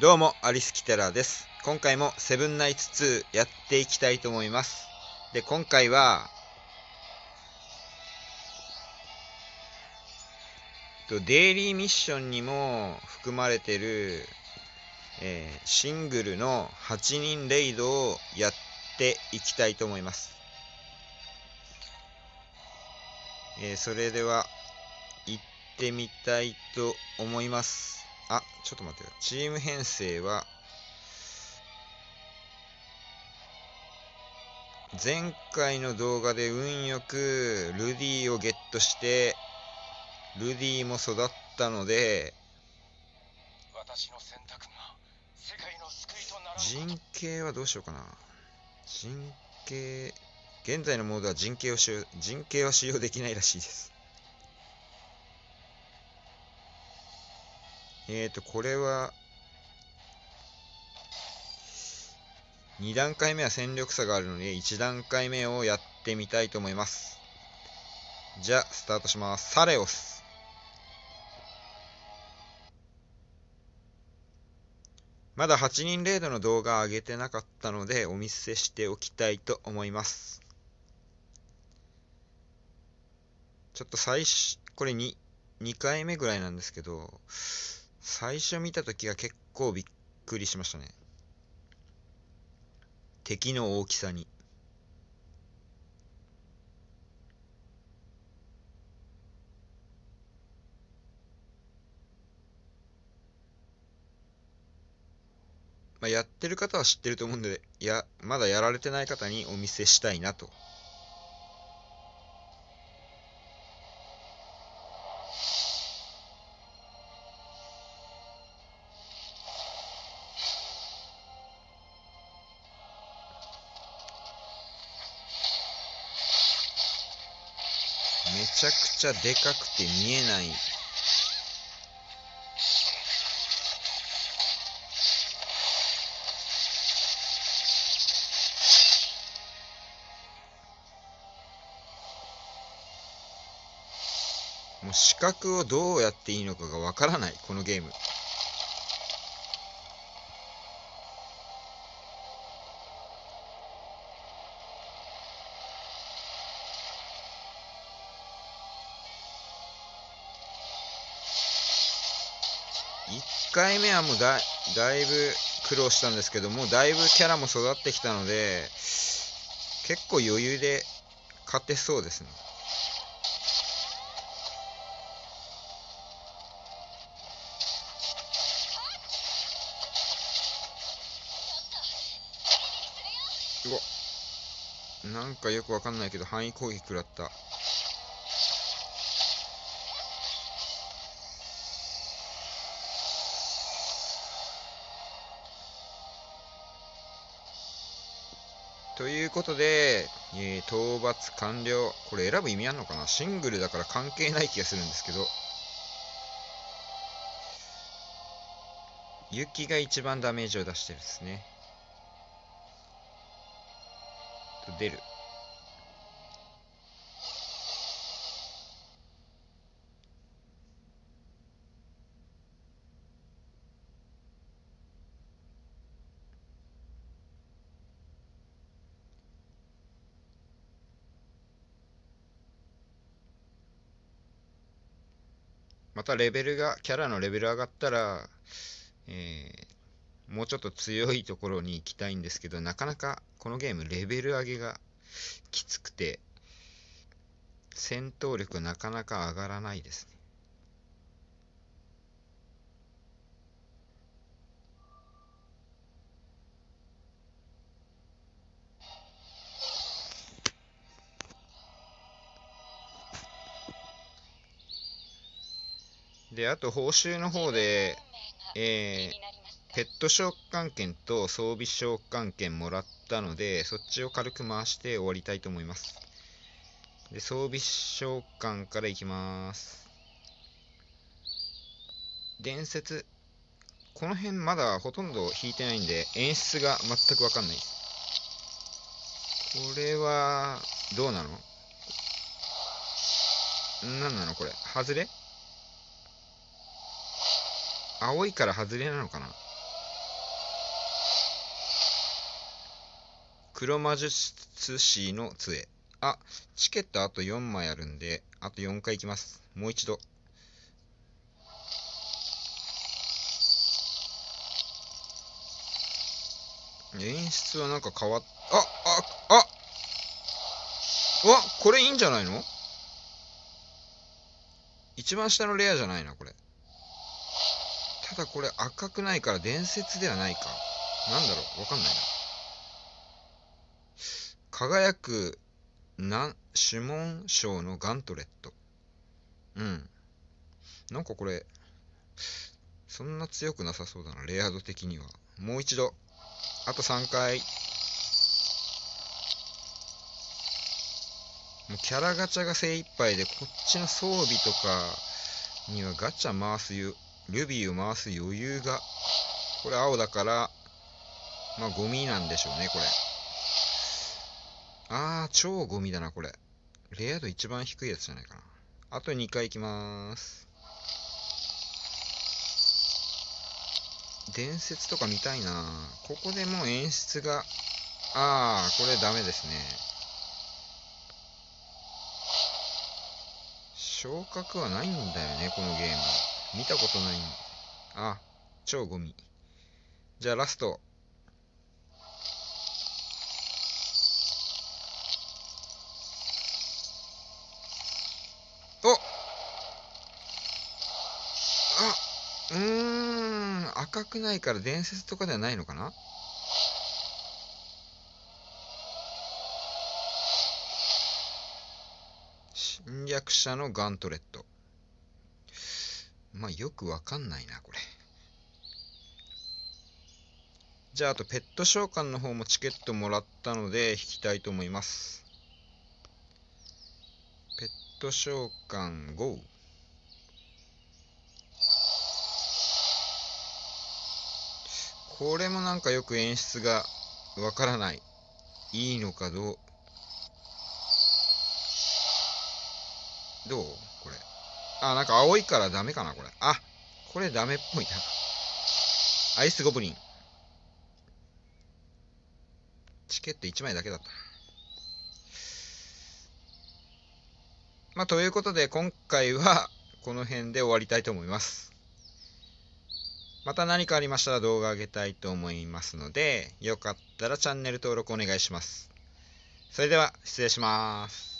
どうも、アリスキテラです。今回もセブンナイツ2やっていきたいと思います。で、今回は、デイリーミッションにも含まれてる、シングルの8人レイドをやっていきたいと思います。それでは、行ってみたいと思います。あ、ちょっと待ってよ。チーム編成は、前回の動画で運よくルディをゲットして、ルディも育ったので、陣形はどうしようかな。陣形、現在のモードは陣形は使用できないらしいです。これは、2段階目は戦力差があるので、1段階目をやってみたいと思います。じゃあ、スタートします。サレオス。まだ8人レードの動画上げてなかったので、お見せしておきたいと思います。ちょっとこれ2回目ぐらいなんですけど、最初見たときは結構びっくりしましたね。敵の大きさに。やってる方は知ってると思うんで、まだやられてない方にお見せしたいなと。めちゃくちゃでかくて見えない。もう視覚をどうやっていいのかがわからない、このゲーム。1回目はもうだいぶ苦労したんですけども、だいぶキャラも育ってきたので、結構余裕で勝てそうですね。うわ、なんかよくわかんないけど範囲攻撃食らった。ということで、討伐完了。これ選ぶ意味あんのかな。シングルだから関係ない気がするんですけど、ユキが一番ダメージを出してるですね。出る。またキャラのレベル上がったら、もうちょっと強いところに行きたいんですけど、なかなかこのゲームレベル上げがきつくて、戦闘力なかなか上がらないですね。で、あと報酬の方で、ペット召喚券と装備召喚券もらったので、そっちを軽く回して終わりたいと思います。で、装備召喚からいきます。伝説。この辺まだほとんど引いてないんで、演出が全くわかんないです。これは、どうなの？なんなのこれ。外れ？青いから外れなのかな？ 黒魔術師の杖。あ、チケットあと4枚あるんで、あと4回行きます。もう一度。演出はなんか変わっ、これいいんじゃないの？一番下のレアじゃないな、これ。ただこれ赤くないから伝説ではないか。なんだろう、わかんないな。輝く、指紋章のガントレット。うん。なんかこれ、そんな強くなさそうだな、レア度的には。もう一度。あと3回。もうキャラガチャが精一杯で、こっちの装備とかにはガチャ回すルビーを回す余裕が。これ青だから、まあゴミなんでしょうね、これ。超ゴミだな、これ。レア度一番低いやつじゃないかな。あと2回いきまーす。伝説とか見たいな。ここでもう演出が、これダメですね。昇格はないんだよね、このゲーム。見たことない。超ゴミ。じゃあラスト。赤くないから伝説とかではないのかな。侵略者のガントレット。まあよくわかんないな、これ。じゃああとペット召喚の方もチケットもらったので引きたいと思います。ペット召喚 GO。これもなんかよく演出がわからない。いいのかどうこれ。なんか青いからダメかな、これ。これダメっぽいな。アイスゴブリン。チケット1枚だけだった。まあ、ということで、今回はこの辺で終わりたいと思います。また何かありましたら動画上げたいと思いますので、よかったらチャンネル登録お願いします。それでは、失礼します。